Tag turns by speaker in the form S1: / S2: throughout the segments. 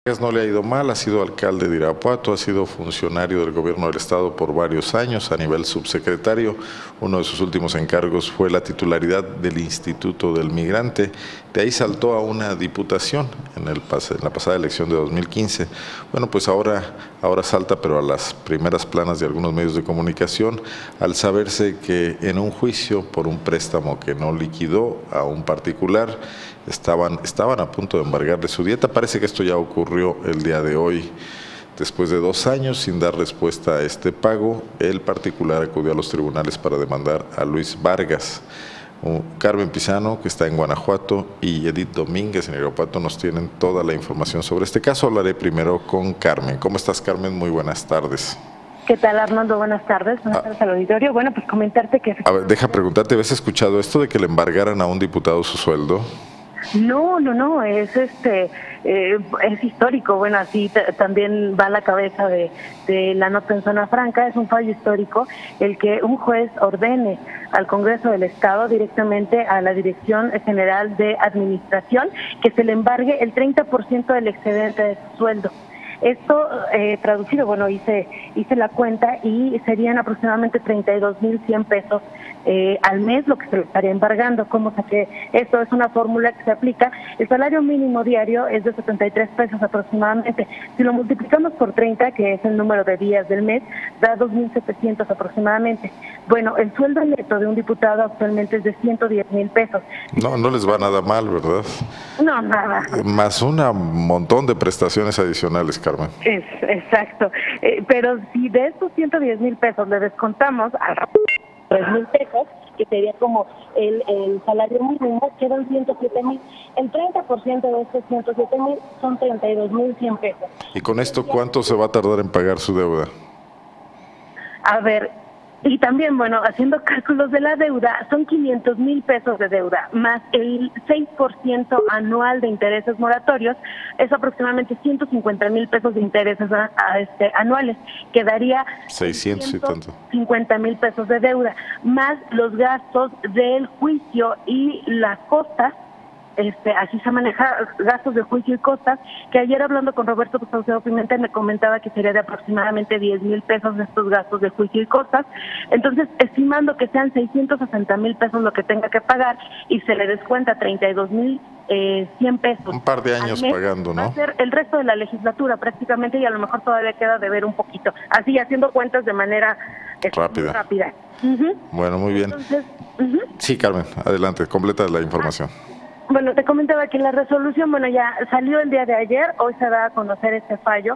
S1: No le ha ido mal, ha sido alcalde de Irapuato, ha sido funcionario del gobierno del estado por varios años a nivel subsecretario. Uno de sus últimos encargos fue la titularidad del Instituto del Migrante. De ahí saltó a una diputación en la pasada elección de 2015. Bueno, pues ahora salta, pero a las primeras planas de algunos medios de comunicación, al saberse que en un juicio por un préstamo que no liquidó a un particular, estaban a punto de embargarle su dieta. Parece que esto ya ocurrió el día de hoy. Después de 2 años sin dar respuesta a este pago, el particular acudió a los tribunales para demandar a Luis Vargas. Carmen Pizano, que está en Guanajuato, y Edith Domínguez en Irapuato nos tienen toda la información sobre este caso. Hablaré primero con Carmen. ¿Cómo estás, Carmen? Muy buenas tardes.
S2: ¿Qué tal, Armando? Buenas tardes. Buenas tardes al auditorio. Bueno, pues comentarte que...
S1: A ver, deja preguntarte, ¿habías escuchado esto de que le embargaran a un diputado su sueldo?
S2: No, es histórico. Bueno, así también va a la cabeza de la nota en Zona Franca. Es un fallo histórico el que un juez ordene al Congreso del Estado, directamente a la Dirección General de Administración, que se le embargue el 30% del excedente de su sueldo. Esto traducido, bueno, hice la cuenta y serían aproximadamente 32,100 pesos al mes lo que se le estaría embargando. ¿Cómo saqué esto? Es una fórmula que se aplica. El salario mínimo diario es de 73 pesos aproximadamente. Si lo multiplicamos por 30, que es el número de días del mes, da 2,700 aproximadamente. Bueno, el sueldo neto de un diputado actualmente es de 110,000 pesos.
S1: No les va nada mal, ¿verdad?
S2: No, nada.
S1: Más un montón de prestaciones adicionales, Carmen.
S2: Exacto. Pero si de estos 110,000 pesos le descontamos a 3,000 pesos, que sería como el salario mínimo, quedan 107,000. El 30% de estos 107,000 son 32,100 pesos.
S1: ¿Y con esto cuánto se va a tardar en pagar su deuda?
S2: A ver, y también, bueno, haciendo cálculos de la deuda, son 500,000 pesos de deuda, más el 6% anual de intereses moratorios, es aproximadamente 150,000 pesos de intereses anuales, quedaría
S1: 600 y tanto.
S2: 50,000 pesos de deuda, más los gastos del juicio y las costas. Así se maneja gastos de juicio y costas, que ayer hablando con Roberto Saucedo Pimentel me comentaba que sería de aproximadamente 10,000 pesos de estos gastos de juicio y costas. Entonces, estimando que sean 660,000 pesos lo que tenga que pagar y se le descuenta 32,100 pesos.
S1: Un par de años
S2: mes,
S1: pagando, ¿no?
S2: Va a ser el resto de la legislatura prácticamente, y a lo mejor todavía queda de ver un poquito. Así, haciendo cuentas de manera rápida.
S1: Bueno, muy bien.
S2: Entonces,
S1: sí, Carmen, adelante, completa la información.
S2: Bueno, te comentaba que la resolución, bueno, ya salió el día de ayer. Hoy se da a conocer este fallo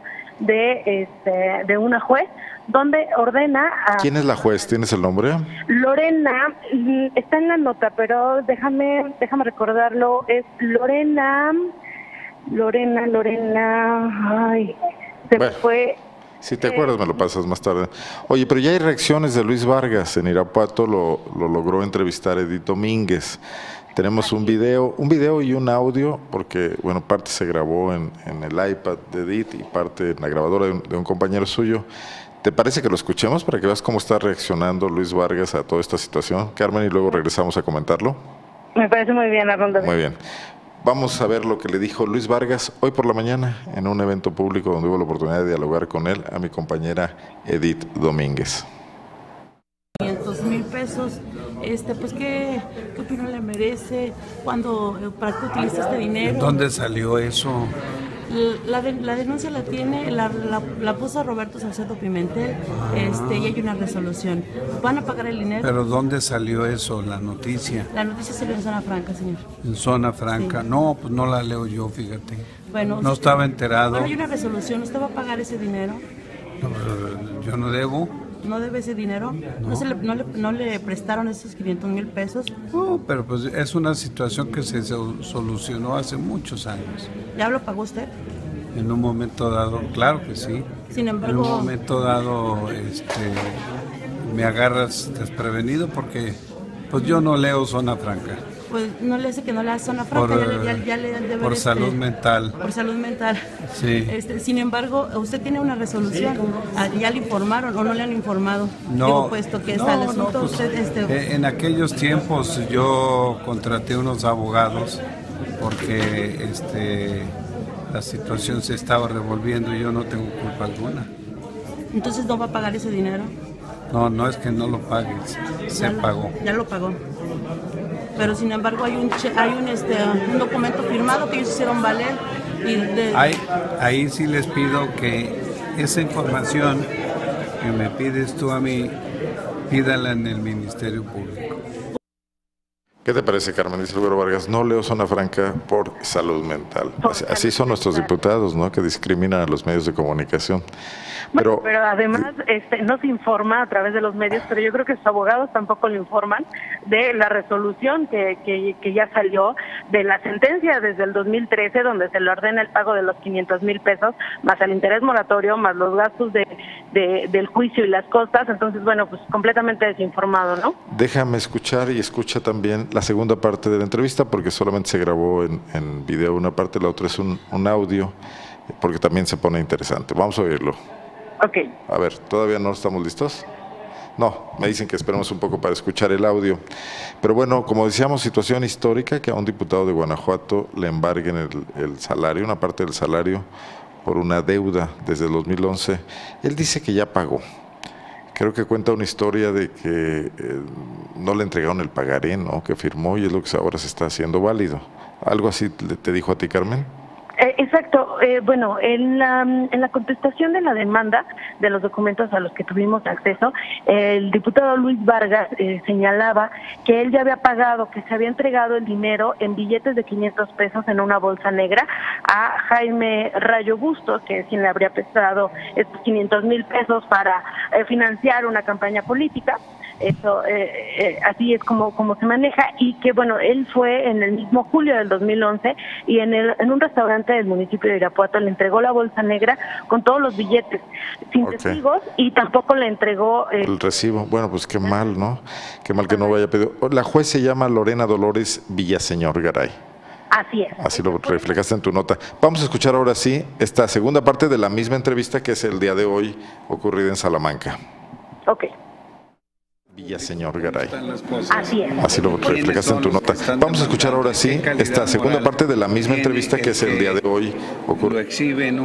S2: de una juez donde ordena a...
S1: ¿Quién es la juez? ¿Tienes el nombre?
S2: Lorena, está en la nota, pero déjame recordarlo. Es Lorena, ay, se me fue...
S1: Si te acuerdas, me lo pasas más tarde. Oye, pero ya hay reacciones de Luis Vargas. En Irapuato lo logró entrevistar Edith Domínguez. Tenemos un video y un audio, porque, bueno, parte se grabó en el iPad de Edith y parte en la grabadora de un compañero suyo. ¿Te parece que lo escuchemos para que veas cómo está reaccionando Luis Vargas a toda esta situación, Carmen, y luego regresamos a comentarlo?
S2: Me parece muy bien, Armando.
S1: Muy bien. Vamos a ver lo que le dijo Luis Vargas hoy por la mañana en un evento público donde hubo la oportunidad de dialogar con él, a mi compañera Edith Domínguez.
S3: 500,000 pesos, pues ¿qué opinión le merece? ¿Para qué utiliza este dinero?
S4: ¿Dónde salió eso?
S3: La denuncia la tiene, la puso Roberto Saucedo Pimentel, y hay una resolución. ¿Van a pagar el dinero?
S4: ¿Pero dónde salió eso, la noticia?
S3: La noticia salió en Zona Franca, señor.
S4: ¿En Zona Franca? Sí. No, pues no la leo yo, fíjate.
S3: Bueno,
S4: no estaba enterado.
S3: Bueno, hay una resolución. ¿Usted va a pagar ese dinero?
S4: No, pero yo no debo.
S3: ¿No debe ese dinero? ¿No le prestaron esos 500,000 pesos?
S4: No, pero pues es una situación que se solucionó hace muchos años.
S3: ¿Ya lo pagó usted?
S4: En un momento dado, claro que sí.
S3: Sin embargo...
S4: En un momento dado me agarras desprevenido porque pues yo no leo Zona Franca.
S3: Pues no le hace que no le hace Zona Franca, ya le debe
S4: por salud mental.
S3: Por salud mental.
S4: Sí.
S3: Sin embargo, usted tiene una resolución, ¿ya le informaron o no le han informado?
S4: No.
S3: Digo, puesto que está el asunto,
S4: pues,
S3: usted...
S4: En aquellos tiempos yo contraté unos abogados porque la situación se estaba revolviendo y yo no tengo culpa alguna.
S3: Entonces no va a pagar ese dinero.
S4: No, no es que no lo pague, se pagó.
S3: Ya lo pagó. Pero sin embargo hay un documento firmado que ellos hicieron valer.
S4: Ahí sí les pido que esa información que me pides tú a mí, pídala en el Ministerio Público.
S1: ¿Qué te parece, Carmen? Dice Álvaro Vargas, no leo zona franca por salud mental. Así son nuestros diputados, ¿no? Que discriminan a los medios de comunicación.
S2: Pero además no se informa a través de los medios, pero yo creo que sus abogados tampoco le informan de la resolución que ya salió, de la sentencia desde el 2013, donde se le ordena el pago de los 500,000 pesos, más el interés moratorio, más los gastos del juicio y las costas. Entonces, bueno, pues completamente desinformado, ¿no?
S1: Déjame escuchar y escucha también la segunda parte de la entrevista, porque solamente se grabó en video una parte, la otra es un audio, porque también se pone interesante. Vamos a oírlo.
S2: Ok.
S1: A ver, ¿todavía no estamos listos? No, me dicen que esperemos un poco para escuchar el audio. Pero bueno, como decíamos, situación histórica, que a un diputado de Guanajuato le embarguen el salario, una parte del salario, por una deuda desde el 2011. Él dice que ya pagó. Creo que cuenta una historia de que no le entregaron el pagaré, ¿no?, que firmó, y es lo que ahora se está haciendo válido. ¿Algo así te dijo a ti, Carmen?
S2: Exacto. Bueno, en la contestación de la demanda de los documentos a los que tuvimos acceso, el diputado Luis Vargas señalaba que él ya había pagado, que se había entregado el dinero en billetes de 500 pesos en una bolsa negra a Jaime Rayo Bustos, que es quien le habría prestado estos 500,000 pesos para financiar una campaña política. Eso, así es como se maneja, y que bueno, él fue en el mismo julio del 2011 y en un restaurante del municipio de Irapuato le entregó la bolsa negra con todos los billetes, sin testigos, y tampoco le entregó
S1: el recibo. Bueno, pues qué mal, ¿no? Qué mal que no vaya a pedir. La juez se llama Lorena Dolores Villaseñor Garay.
S2: Así es.
S1: Así lo reflejaste en tu nota. Vamos a escuchar ahora sí esta segunda parte de la misma entrevista, que es el día de hoy, ocurrida en Salamanca.
S2: Ok.
S1: Villaseñor Garay.
S2: Así es.
S1: Así lo reflejaste en tu nota. Vamos a escuchar ahora sí esta segunda parte de la misma entrevista, que es el día de hoy.
S4: Lo exhibe en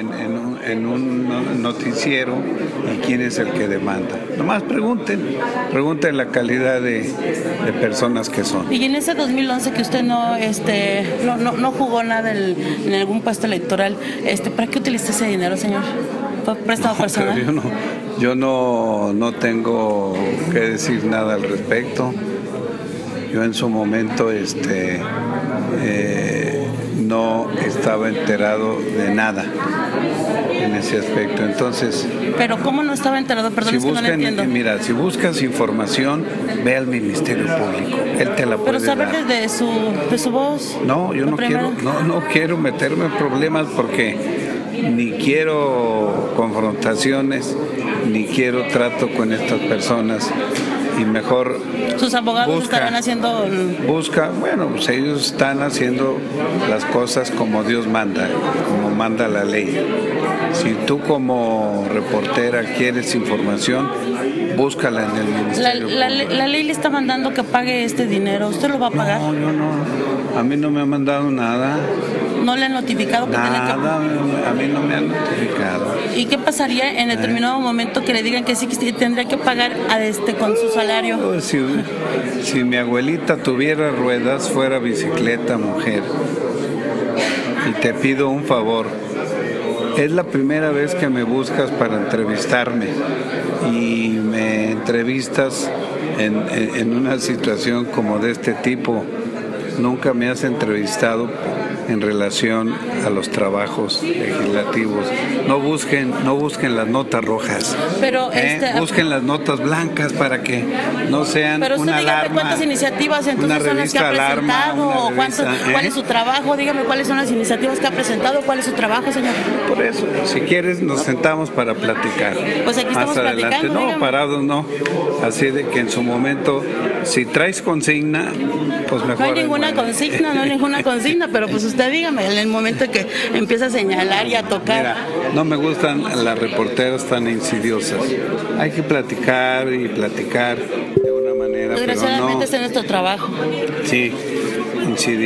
S4: un noticiero, y quién es el que demanda. Nomás pregunten la calidad de personas que son.
S3: Y en ese 2011 que usted no jugó nada en algún puesto electoral, ¿para qué utilizaste ese dinero, señor? ¿Fue préstamo personal?
S4: Yo no tengo que decir nada al respecto. Yo en su momento no estaba enterado de nada en ese aspecto. Entonces,
S3: pero ¿cómo no estaba enterado? Perdón, es que no lo entiendo.
S4: Mira, si buscas información, ve al Ministerio Público. Él te la puede dar.
S3: Pero saber de su voz.
S4: No, yo no quiero meterme en problemas, porque ni quiero confrontaciones, ni quiero trato con estas personas, y mejor
S3: sus abogados estarán haciendo
S4: bueno, pues ellos están haciendo las cosas como Dios manda, como manda la ley. Si tú como reportera quieres información, búscala en el Ministerio.
S3: La ley le está mandando que pague este dinero. ¿Usted lo va a pagar?
S4: No, yo no. A mí no me han mandado nada.
S3: ¿No le han notificado que tiene que
S4: pagar? Nada, a mí no me han notificado.
S3: ¿Y qué pasaría en determinado momento que le digan que sí que tendría que pagar con su salario?
S4: Si mi abuelita tuviera ruedas, fuera bicicleta, mujer. Y te pido un favor. Es la primera vez que me buscas para entrevistarme, y me entrevistas en una situación como de este tipo. Nunca me has entrevistado en relación a los trabajos legislativos. No busquen las notas rojas.
S3: Pero
S4: busquen las notas blancas para que no sean
S3: pero
S4: una alarma.
S3: Dígame cuántas iniciativas entonces son las que ha presentado, o cuál es su trabajo. Dígame cuáles son las iniciativas que ha presentado, cuál es su trabajo, señor.
S4: Por eso, si quieres, nos sentamos para platicar.
S3: Pues aquí estamos platicando.
S4: No,
S3: dígame.
S4: Parados no. Así de que en su momento, si traes consigna, pues mejor.
S3: No hay ninguna consigna, pero pues usted dígame, en el momento en que empieza a señalar y a tocar.
S4: Mira, no me gustan las reporteras tan insidiosas. Hay que platicar y platicar de una manera.
S3: Desgraciadamente
S4: pero no,
S3: es nuestro trabajo.
S4: Sí, incidir.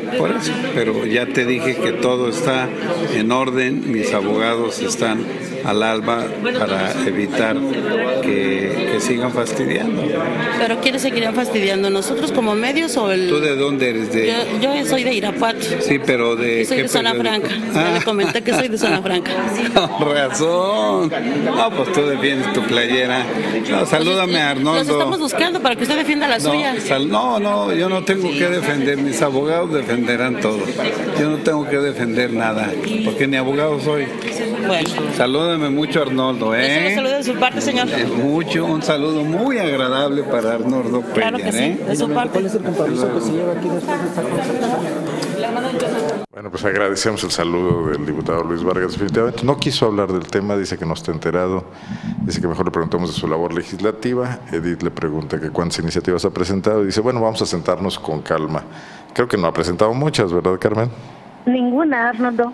S4: Por eso, pero ya te dije que todo está en orden, mis abogados están al alba para evitar que sigan fastidiando.
S3: ¿Pero quiénes seguirían fastidiando? ¿Nosotros como medios o el...?
S4: ¿Tú de dónde eres?
S3: Yo soy de Irapuato.
S4: Sí, pero
S3: de... Soy de Zona Franca. Le comenté que soy de Zona Franca.
S4: Con razón. No, pues tú defiendes tu playera. No, salúdame a Arnoldo.
S3: Los estamos buscando para que usted defienda la suya.
S4: No, yo no tengo que defender. Mis abogados defenderán todo. Yo no tengo que defender nada, porque ni abogado soy.
S3: Bueno.
S4: Salúdame mucho, Arnoldo, ¿eh?
S3: Un saludo de su parte, señor.
S4: Un saludo muy agradable para Arnoldo Peña,
S3: claro que sí, de su parte.
S5: ¿Cuál es el compromiso que se lleva aquí después de esta consulta?
S1: Bueno, pues agradecemos el saludo del diputado Luis Vargas. Definitivamente no quiso hablar del tema, dice que no está enterado, dice que mejor le preguntamos de su labor legislativa. Edith le pregunta que cuántas iniciativas ha presentado y dice, bueno, vamos a sentarnos con calma. Creo que no ha presentado muchas, ¿verdad, Carmen?
S2: Ninguna, Arnoldo.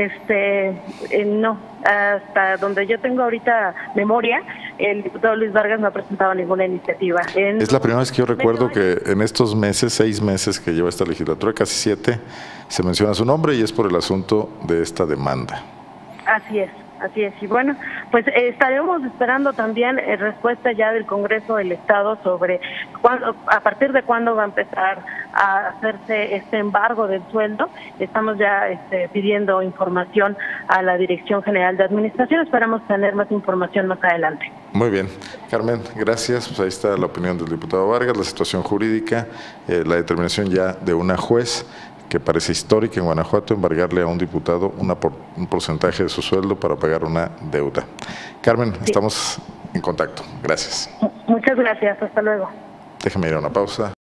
S2: No, hasta donde yo tengo ahorita memoria, el diputado Luis Vargas no ha presentado ninguna iniciativa.
S1: Es la primera vez que yo recuerdo que en estos meses, 6 meses que lleva esta legislatura, casi 7, se menciona su nombre y es por el asunto de esta demanda.
S2: Así es. Y bueno, pues estaremos esperando también respuesta ya del Congreso del Estado sobre a partir de cuándo va a empezar a hacerse este embargo del sueldo. Estamos ya pidiendo información a la Dirección General de Administración. Esperamos tener más información más adelante.
S1: Muy bien. Carmen, gracias. Pues ahí está la opinión del diputado Vargas, la situación jurídica, la determinación ya de una juez que parece histórica en Guanajuato, embargarle a un diputado un porcentaje de su sueldo para pagar una deuda. Carmen, sí. Estamos en contacto. Gracias.
S2: Muchas gracias. Hasta luego.
S1: Déjame ir a una pausa.